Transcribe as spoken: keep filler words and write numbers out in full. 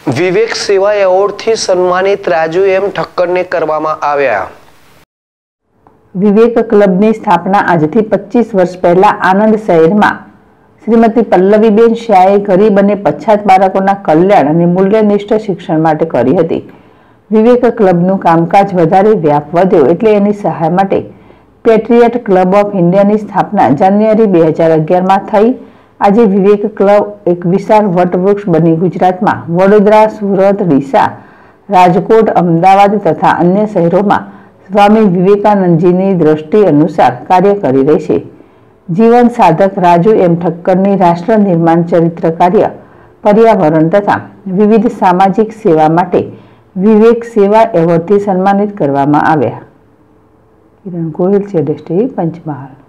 વિવેક સેવા એવોર્ડથી સન્માનિત રાજુ એમ ઠક્કરને કરવામાં આવ્યા। વિવેક ક્લબની સ્થાપના આજથી પચીસ વર્ષ પહેલા આનંદ શહેરમાં શ્રીમતી પલ્લવીબેન શાહે ગરીબ અને પછાત બાળકોના કલ્યાણ અને મૂલ્યનિષ્ઠ શિક્ષણ માટે કરી હતી। વિવેક ક્લબનું કામકાજ વધારે વ્યાપ વધ્યો એટલે એની સહાય માટે પેટ્રિયટ ક્લબ ઓફ ઇન્ડિયાની સ્થાપના જાન્યુઆરી બે હજાર અગિયારમાં થઈ। આજે વિવેક ક્લબ એક વિશાળ વટવૃક્ષ બની ગુજરાતમાં વડોદરા, સુરત, ડીસા, રાજકોટ, અમદાવાદ તથા અન્ય શહેરોમાં સ્વામી વિવેકાનંદજીની દ્રષ્ટિ અનુસાર કાર્ય કરી રહી છે। જીવન સાધક રાજુ એમ ઠક્કરની રાષ્ટ્ર નિર્માણ ચરિત્ર કાર્ય, પર્યાવરણ તથા વિવિધ સામાજિક સેવા માટે વિવેક સેવા એવોર્ડથી સન્માનિત કરવામાં આવ્યા। કિરણ ગોહિલ છે, પંચમહાલ।